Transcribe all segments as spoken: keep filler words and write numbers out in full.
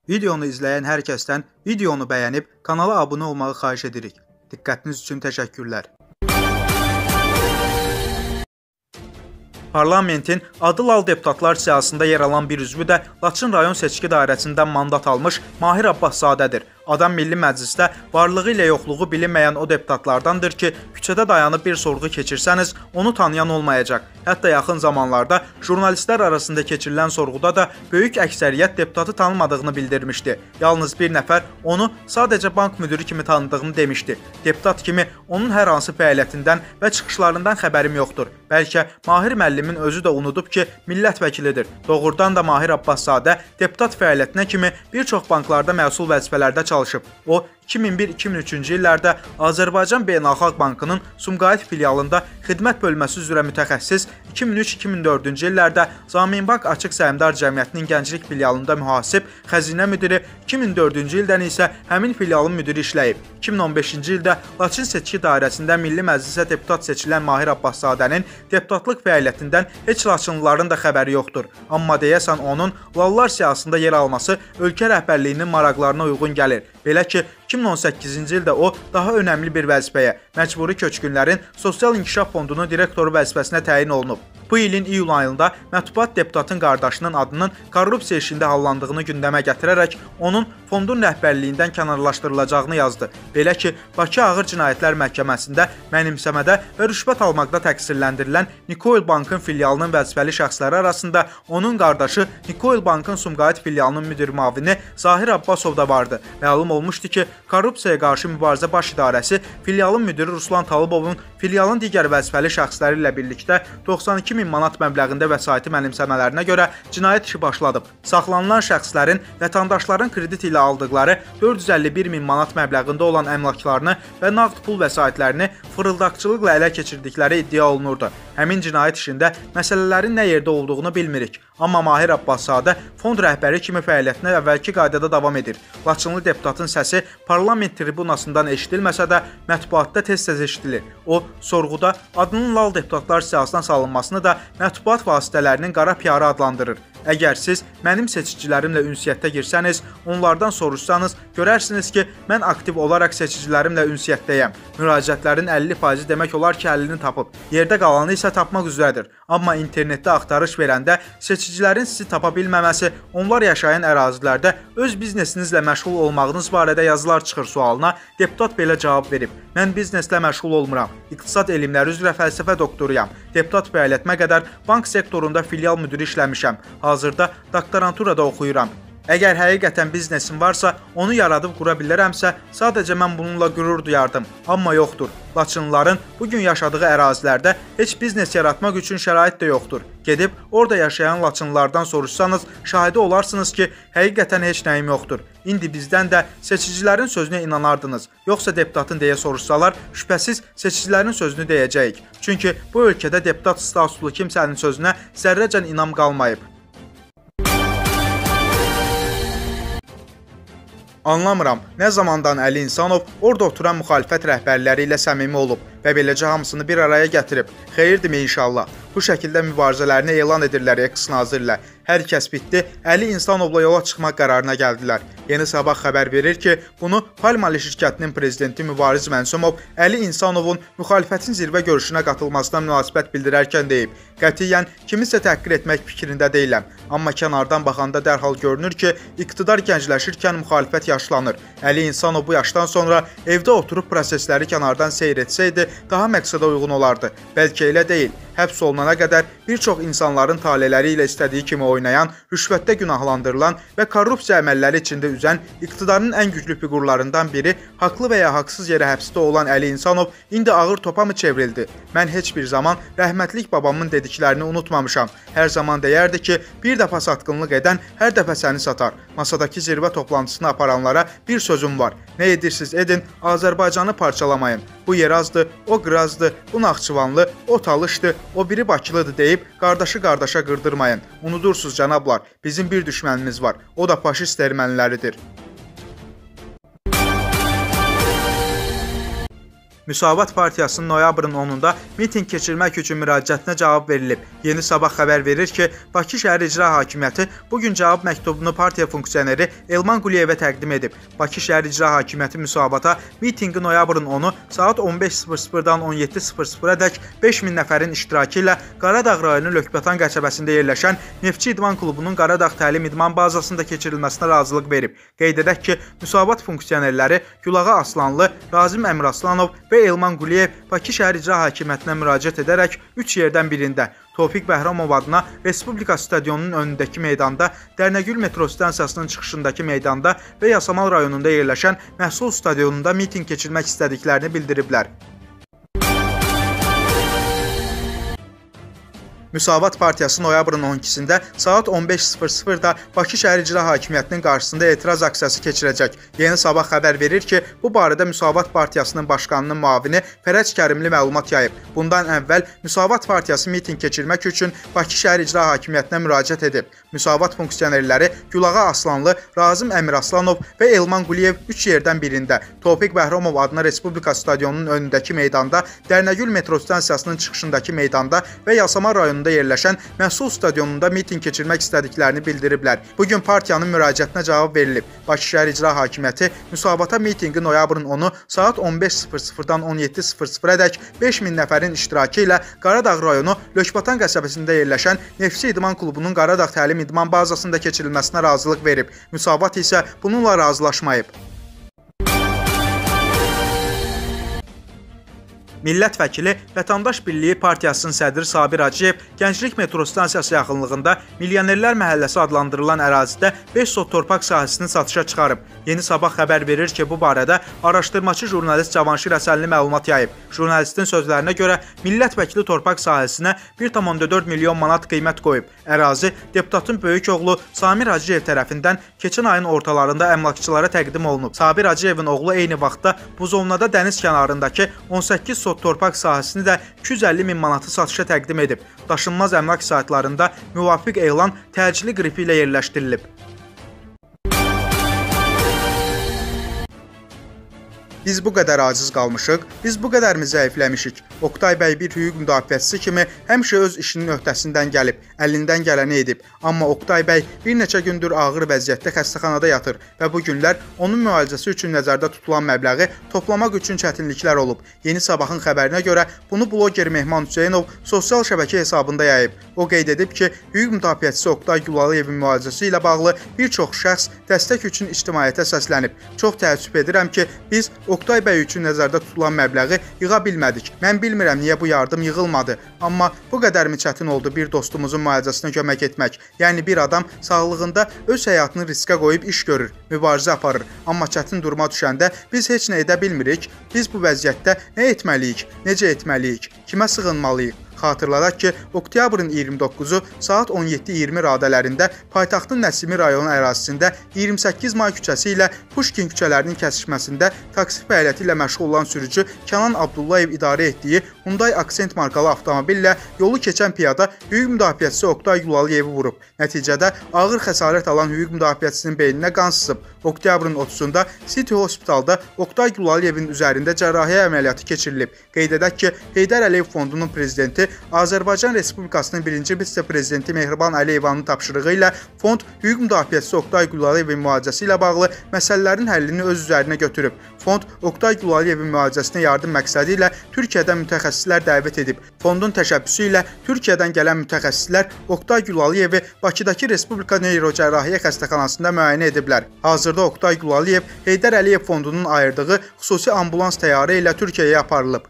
Videonu izləyən hər kəsdən videonu bəyənib kanala abunə olmağı xahiş edirik. Diqqətiniz üçün təşəkkürlər. Parlamentin adı lal deputatlar siyasətində yer alan bir üzvü də Laçın rayon seçki dairəsindən mandat almış Mahir Abbaszadədir. Adam Milli Məclisdə varlığı ilə yoxluğu bilinməyən o deputatlardandır ki, küçədə dayanıb bir sorğu keçirsəniz, onu tanıyan olmayacaq. Hətta yaxın zamanlarda jurnalistlər arasında keçirilən sorğuda da böyük əksəriyyət deputatı tanımadığını bildirmişdi. Yalnız bir nəfər onu sadəcə bank müdürü kimi tanıdığını demişdi. Deputat kimi onun hər hansı fəaliyyətindən və çıxışlarından xəbərim yoxdur. Bəlkə Mahir müəllimin özü də unudub ki, millət vəkilidir. Doğrudan da Mahir Abbaszadə deputat fəaliyyətinə kimi bir çox banklarda məsul vəzifələrdə çalışıb. O, iki min bir iki min üçüncü illərdə Azərbaycan Beynəlxalq Bankının Sumqayıt filialında xidmət bölməsi üzrə mütəxəssis, iki min üç iki min dördüncü illərdə Zaminbank Açıq Səhmdar Cəmiyyətinin Gənclik filialında mühasib, xəzinə müdiri, iki min dördüncü ildən isə həmin filialın müdiri işləyib. iki min on beşinci ildə Laçın seçki dairəsində Milli Məclisə deputat seçilən Mahir Abbaszadənin deputatlıq fəaliyyətindən heç Laçınlıların da xəbəri yoxdur. Amma deyəsən onun lallar siyasətində yer alması ölkə rəhbərliyinin maraqlarına uyğun gəlir. Belə ki, iki min on səkkizinci ildə o daha önəmli bir vəzifəyə, Məcburi Köçkünlərin Sosial İnkişaf Fondunun direktoru vəzifəsinə təyin olunub. Bu ilin iyul ayında mətbuat deputatın qardaşının adının korrupsiya işində hallandığını gündəmə gətirərək onun fondun rəhbərliyindən kənarlaşdırılacağını yazdı. Belə ki, Bakı Ağır Cinayətlər Məhkəməsində mənimsəmədə və rüşvət almaqda təqsirləndirilən Nikoil Bankın filialının vəzifəli şəxsləri arasında onun qardaşı Nikoil Bankın Sumqayıt filialının müdir müavini Zahir Abbasov da vardı. Məlum olmuşdu ki, Korrupsiyaya qarşı mübarizə baş idarəsi filialın müdiri Ruslan Talıbovun filialın digər vəzifəli şəxsləri ilə birlikdə doxsan iki min manat məbləğində vəsaiti mənimsəmələrinə görə cinayət işi başladıb. Saxlanılan şəxslərin vətəndaşların kredit ilə aldıqları dörd yüz əlli bir min manat məbləğində olan əmlaklarını və nağd pul vəsaitlərini fırıldaqçılıqla ələ keçirdikləri iddia olunurdu. Həmin cinayət işində məsələlərin nə yerdə olduğunu bilmirik. Amma Mahir Abbaszadə fond rəhbəri kimi fəaliyyətinə əvvəlki qaydada davam edir. Laçınlı deputatın səsi parlament tribunasından eşidilməsə də mətbuatda tez-tez eşidilir. O, sorğuda adının lal deputatlar siyasətına salınmasını da mətbuat vasitələrinin qara piyarı adlandırır. Əgər siz mənim seçicilərimlə ünsiyyətdə girsəniz, onlardan soruşsanız, görərsiniz ki, mən aktiv olaraq seçicilərimlə ünsiyyətdəyəm. Müraciətlərin əlli faizi demək olar ki, əllini tapıb. Yerdə qalanı isə tapmaq üzrədir. Amma internetdə axtarış verəndə seçicilərin sizi tapa bilməməsi, onlar yaşayan ərazilərdə öz biznesinizlə məşğul olmağınız barədə yazılar çıxır sualına deputat belə cavab verib. Mən bizneslə məşğul olmuram. İqtisad elmləri üzrə fəlsəfə doktoruyam. Deputat fəaliyyətimə qədər bank sektorunda filial müdiri işləmişəm. Hazırda doktoranturada oxuyuram. Əgər həqiqətən biznesim varsa, onu yaradıb qura bilərəmsə, sadəcə mən bununla qürur duyardım. Amma yoxdur. Laçınlıların bugün yaşadığı ərazilərdə heç biznes yaratmaq üçün şərait də yoxdur. Gedib orada yaşayan Laçınlılardan soruşsanız, şahidi olarsınız ki, həqiqətən heç nəyim yoxdur. İndi bizdən də seçicilərin sözünə inanardınız. Yoxsa deputatın deyə soruşsalar, şübhəsiz seçicilərin sözünü deyəcəyik. Çünki bu ölkədə deputat statuslu kimsənin sözünə zərrəcən inam qalmayıb. Anlamıram, nə zamandan Əli İnsanov orada oturan müxalifət rəhbərləri ilə səmimi olub və beləcə hamısını bir araya gətirib. Xeyirdirmi inşallah? Bu şəkildə mübarizələrini elan edirlər eks nazirlə. Hər kəs bitdi, Əli İnsanovla yola çıxmaq qərarına gəldilər. Yeni Sabah xəbər verir ki, bunu Palmali şirkətinin prezidenti Mübariz Mənsumov Əli İnsanovun müxalifətin zirvə görüşünə qatılmasına münasibət bildirərkən deyib. Qətiyyən kimisə təhqir etmək fikrində deyiləm. Amma kənardan baxanda dərhal görünür ki, iqtidar gəncləşirkən müxalifət yaşlanır. Əli İnsanov bu yaşdan sonra evdə oturub prosesləri kənardan seyr etsəydi, daha məqsədə uyğun olardı. Bəlkə elə deyil. Həbs olunana qədər bir çox insanların taleləri ilə istədiyi kimi oynayan, rüşvətdə günahlandırılan və korrupsiya əməlləri içində üzən iqtidarın ən güclü fiqurlarından biri, haqlı və ya haqsız yerə həbsdə olan Əli İnsanov indi ağır topa mı çevrildi? Mən heç bir zaman rəhmətlik babamın dediklərini unutmamışam. Hər zaman deyərdi ki, bir dəfə satqınlıq edən hər dəfə səni satar. Masadakı zirvə toplantısını aparanlara bir sözüm var. Nə edirsiniz edin, Azərbaycanı parçalamayın. Bu Yerazdır, o Qrazdır, bu Naxçıvanlı, o Talışdır, o biri Bakılıdır deyib qardaşı qardaşa qırdırmayın. Unudursuz cənablar, bizim bir düşmənimiz var. O da faşist erməniləridir. Müsavat Partiyasının noyabrın onunda mitinq keçirmək üçün müraciətinə cavab verilib. Yeni Sabah xəbər verir ki, Bakı Şəhər İcra Hakimiyyəti bugün cavab məktubunu partiya funksioneri Elman Quliyevə təqdim edib. Bakı Şəhər İcra Hakimiyyəti müsabata mitinqi noyabrın onu saat on beş sıfır sıfırdan on yeddi sıfır sıfıradək beş min nəfərin iştirakı ilə Qaradağ rayonu Lökbatan qəsəbəsində yerləşən Neftçi İdman Klubunun Qaradağ Təlim İdman bazasında keçirilməsinə razılıq verib. Qeyd edək ki, müsabat funksionerləri Gülağa Aslanlı, Razim Əmiraslanov və Elman Quliyev Bakı Şəhər İcra Hakimiyyətinə müraciət edərək üç yerdən birində Tofiq Bəhramov adına Respublika Stadionunun önündəki meydanda, Dərnəgül metro stansiyasının çıxışındakı meydanda və Yasamal rayonunda yerləşən Məhsul stadionunda mitinq keçirmək istədiklərini bildiriblər. Müsavat Partiyası noyabrın on ikisində saat on beş sıfır sıfırda Bakı Şəhər İcra Hakimiyyətinin qarşısında etiraz aksiyası keçirəcək. Yeni Sabah xəbər verir ki, bu barədə Müsavat Partiyasının başqanının müavini Fərəc Kərimli məlumat yayıb. Bundan əvvəl Müsavat Partiyası mitinq keçirmək üçün Bakı Şəhər İcra Hakimiyyətinə müraciət edib. Müsavat funksionerləri Gülağa Aslanlı, Razim Əmiraslanov və Elman Quliyev üç yerdən birində Tofiq Bəhramov adına Respublika Stadionunun önündəki meydanda, Dərnəgül metro stansiyasının çıxışındakı meydanda və Yasamal rayonunda yerləşən Məhsul stadionunda mitinq keçirmək istədiklərini bildiriblər. Bugün partiyanın müraciətinə cavab verilib. Bakı Şəhər İcra Hakimiyyəti müsabata mitinqi noyabrın onu saat on beş sıfır sıfırdan on yeddi sıfır sıfıradək beş min nəfərin iştirakı ilə Qaradağ rayonu Lökbatan qəsəbəsində yerləşən Neftçi İdman Klubunun Qaradağ Təlim İdman bazasında keçirilməsinə razılıq verib. Müsavat isə bununla razılaşmayıb. Millət vəkili Vətəndaş Birliyi Partiyasının sədri Sabir Hacıyev Gənclik metro stansiyası yaxınlığında Milyonerlər Məhəlləsi adlandırılan ərazidə beş sot torpaq sahəsini satışa çıxarıb. Yeni Sabah xəbər verir ki, bu barədə araşdırmaçı jurnalist Cavanşir Əsəlli məlumat yayıb. Jurnalistin sözlərinə görə millət vəkili torpaq sahəsinə bir tam on dörd milyon manat qiymət qoyub. Ərazi deputatın böyük oğlu Samir Hacıyev tərəfindən keçən ayın ortalarında əmlakçılara təqdim olunub. Sabir Hacıyevin oğlu eyni vaxtda bu zonada dəniz kənarındakı on səkkiz sot torpaq sahəsini də iki yüz əlli min manatı satışa təqdim edib. Daşınmaz əmlak saytlarında müvafiq elan təcili qrifi ilə yerləşdirilib. Biz bu qədər aciz qalmışıq, biz bu qədər mi zəifləmişik? Oqtay bəy bir hüquq müdafiəçisi kimi həmişə öz işinin öhdəsindən gəlib, əlindən gələni edib. Amma Oqtay bəy bir neçə gündür ağır vəziyyətdə xəstəxanada yatır və bu günlər onun müalicəsi üçün nəzərdə tutulan məbləği toplamaq üçün çətinliklər olub. Yeni Sabahın xəbərinə görə bunu bloger Mehman Hüseynov sosial şəbəkə hesabında yayıb. O qeyd edib ki, hüquq müdafiəçisi Oqtay Gülalıyevin müalicəsi ilə bağlı bir çox şəxs dəstək üçün ictimaiyyətə səslənib. Çox təəssüf edirəm ki, biz Oqtay bəy üçün nəzərdə tutulan məbləği yığa bilmədik. Mən bilmirəm niyə bu yardım yığılmadı. Amma bu qədərmi çətin oldu bir dostumuzun müalicəsinə kömək etmək. Yəni bir adam sağlığında öz həyatını riskə qoyub iş görür, mübarizə aparır. Amma çətin duruma düşəndə biz heç nə edə bilmirik. Biz bu vəziyyətdə nə etməliyik, necə etməliyik, kimə sığınmalıyıq? Xatırladaq ki, oktyabrın iyirmi doqquzu saat on yeddi iyirmi radələrində paytaxtın Nəsimi rayonu ərazisində iyirmi səkkiz may küçəsi ilə Puşkin küçələrinin kəsişməsində taksi fəaliyyəti ilə məşğul olan sürücü Kənan Abdullayev idarə etdiyi Hyundai Accent markalı avtomobillə yolu keçən piyada hüquq müdafiəçisi Oqtay Gülalıyevi vurub. Nəticədə ağır xəsarət alan hüquq müdafiəçisinin beyninə qan sızıb. Oktyabrın otuzunda City Hospitalda Oqtay Gülalıyevin üzərində cərrahiyyə əməliyyatı keçirilib. Qeyd edək ki, Heydər Əliyev Fondunun prezidenti Azərbaycan Respublikasının birinci vitse-prezidenti Mehriban Əliyevanın tapşırığı ilə fond hüquq müdafiəçisi Oqtay Gülalıyevin müalicəsi ilə bağlı məsələlərin həllini öz üzərinə götürüb. Fond Oqtay Gülalıyevin müalicəsinə yardım məqsədi ilə Türkiyədən mütəxəssislər dəvət edib. Fondun təşəbbüsü ilə Türkiyədən gələn mütəxəssislər Oqtay Gülalıyevi Bakıdakı Respublika Neyrocərrahiyyə xəstəxanasında müayinə ediblər. Hazırda Oqtay Gülalıyev Heydər Əliyev Fondunun ayırdığı xüsusi ambulans təyyarə ilə Türkiyəyə aparılıb.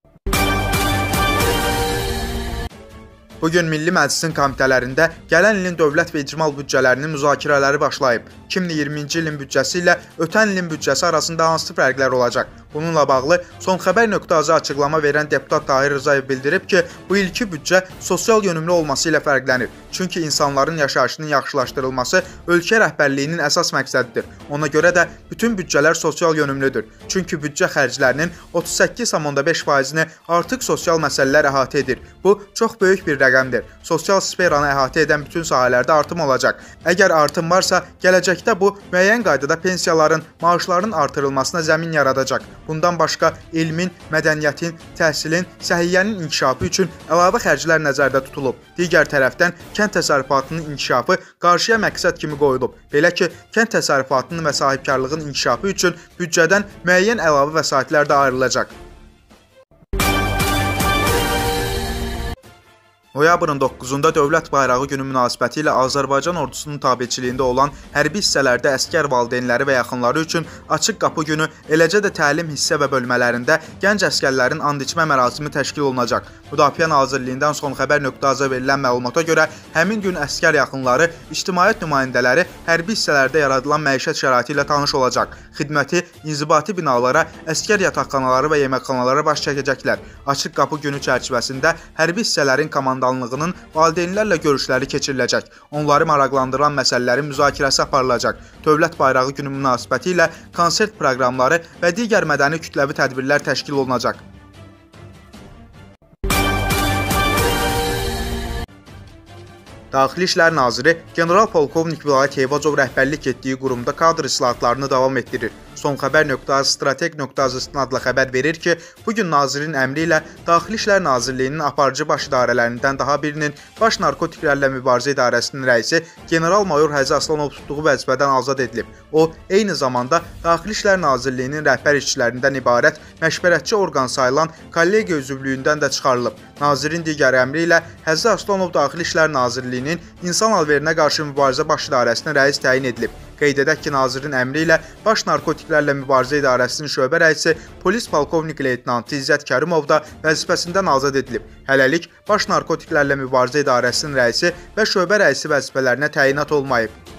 Bugün Milli Məclisin komitələrində gələn ilin dövlət və icmal büdcələrinin müzakirələri başlayıb. iki min iyirminci ilin büdcəsi ilə ötən ilin büdcəsi arasında hansı fərqlər olacaq? Bununla bağlı Son Xəbər nöqtə az açıqlama verən deputat Tahir Rzayev bildirib ki, bu ilki büdcə sosial yönümlü olması ilə fərqlənir. Çünki insanların yaşayışının yaxşılaşdırılması ölkə rəhbərliyinin əsas məqsədidir. Ona görə də bütün büdcələr sosial yönümlüdür. Çünki büdcə xərclərinin otuz səkkiz tam onda beş faizini artıq sosial məsələlər əhatə edir. Bu çox böyük bir rəqəmdir. Sosial sferanı əhatə edən bütün sahələrdə artım olacaq. Əgər artım varsa, gələcəkdə bu müəyyən qaydada pensiyaların, maaşların artırılmasına zəmin yaradacaq. Bundan başqa elmin, mədəniyyətin, təhsilin, səhiyyənin inkişafı üçün əlavə xərclər nəzərdə tutulub. Digər tərəfdən kənd təsərrüfatının inkişafı qarşıya məqsəd kimi qoyulub. Belə ki, kənd təsərrüfatının və sahibkarlığın inkişafı üçün büdcədən müəyyən əlavə vəsaitlər də ayrılacaq. Noyabrın doqquzunda Dövlət Bayrağı Günü münasibətilə Azərbaycan ordusunun tabeçiliyində olan hərbi hissələrdə əsgər valideynləri və yaxınları üçün açıq qapı günü, eləcə də təlim hissə və bölmələrində gənc əsgərlərin and içmə mərasimi təşkil olunacaq. Müdafiə Nazirliyindən son xəbər nöqtə az-a verilən məlumata görə, həmin gün əsgər yaxınları, ictimaiyyət nümayəndələri hərbi hissələrdə yaradılan məişət şəraiti ilə tanış olacaq. Xidməti, inzibati binalara, əsgər yataqxanaları və yeməkxanalara baş çəkəcəklər. Açıq qapı günü çərçivəsində hərbi hissələrin komandanlığının valideynlərlə görüşləri keçiriləcək. Onları maraqlandıran məsələlərin müzakirəsi aparılacaq. Dövlət Bayrağı Günü münasibəti ilə konsert proqramları və digər mədəni kütləvi tədbirlər təşkil olunacaq. Daxili İşlər Naziri General-Polkovnik Vilayət Heyvacov rəhbərlik etdiyi qurumda kadr islahatlarını davam etdirir. Son xəbər nöqtə az strateq nöqtə az adlı xəbər verir ki, bugün nazirin əmri ilə Daxili İşlər Nazirliyinin aparıcı baş idarələrindən daha birinin Baş Narkotiklərlə Mübarizə İdarəsinin rəisi General-Mayor Həzi Aslanov tutduğu vəzifədən azad edilib. O, eyni zamanda Daxili İşlər Nazirliyinin rəhbər işçilərindən ibarət məşvərətçi orqan sayılan kollegiya üzvlüyündən də çıxarılıb. Nazirin digər əmri ilə Həzi Aslanov Daxili İşlər Nazirliyinin İnsan alverinə qarşı mübarizə baş idarəsinin rəis təyin edilib. Qeyd edək ki, nazirin əmri ilə Baş Narkotiklərlə Mübarizə İdarəsinin şöbə rəisi polis polkovnik leytenantı İzzət Kərimov da vəzifəsindən azad edilib. Hələlik Baş Narkotiklərlə Mübarizə İdarəsinin rəisi və şöbə rəisi vəzifələrinə təyinat olmayıb.